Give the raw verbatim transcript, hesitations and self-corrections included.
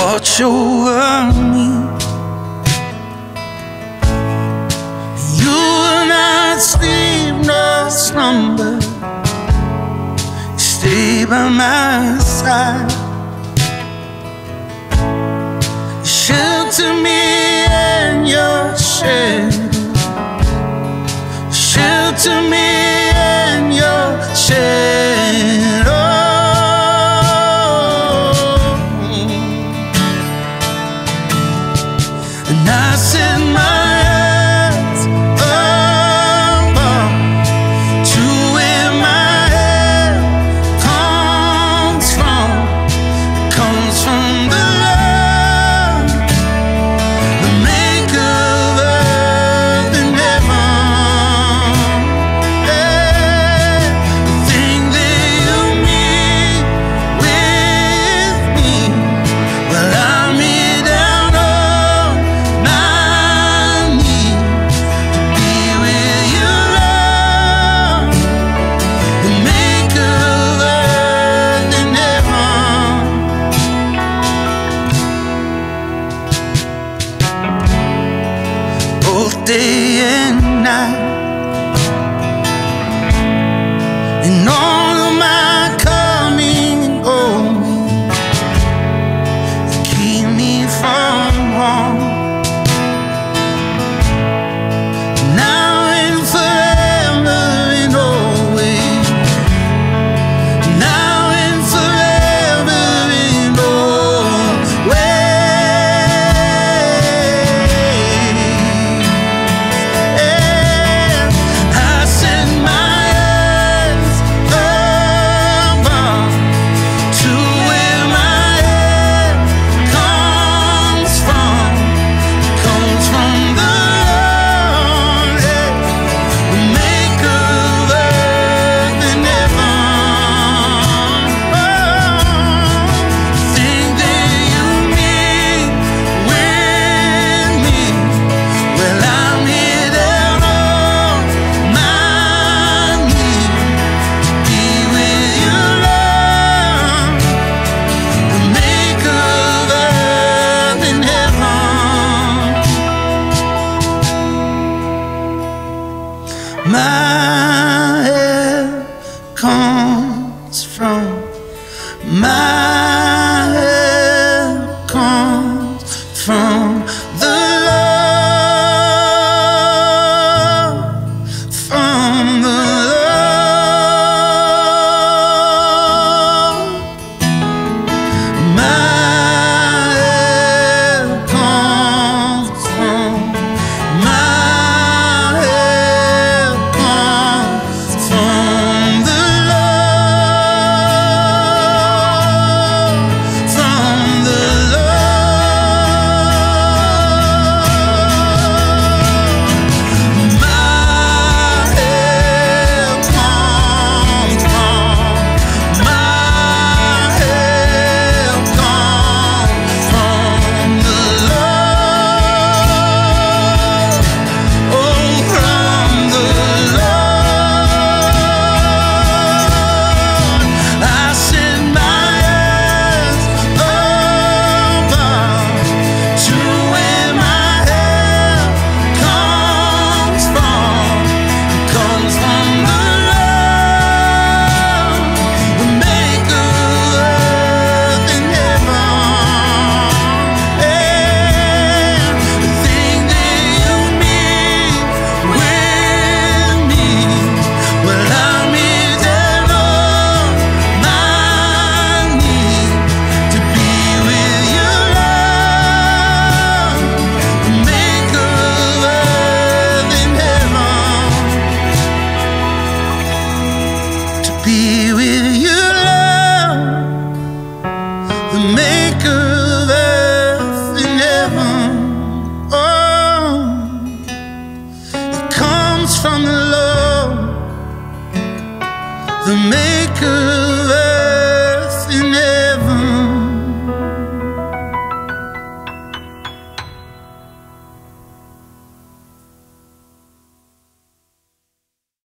watch over me. You will not sleep nor slumber, stay by my side. Shelter me in your shadow, shelter me in your shadow. And I set my eyes above to where my help comes from, comes from the Lord, the maker of earth and heaven. Yeah. The thing that you meet with me, well, I'm here down on my knees to be with you, Lord, the maker of earth and heaven. Both day and night, in all of my coming and going, you keep me from harm. Now and forever and always, now and forever and always. I set my eyes above to where my help comes from, comes from the Lord, the maker of earth and heaven. Oh, think that you meet with me, well, I'm here down on my knees to be with you, Lord, the maker of earth and heaven. My help comes from, my help comes from the Lord, from the Lord. My help comes from, my help comes from the Lord, from the Lord. My help comes from, my help comes from the Lord, oh, from the Lord. I set my eyes above to where my help comes from, comes from the Lord, the maker of earth and heaven. Yeah. The thing that you meet with me, well, I'm here down on my knees to be with you, Lord, the maker of earth and heaven. To be with you, Lord, the maker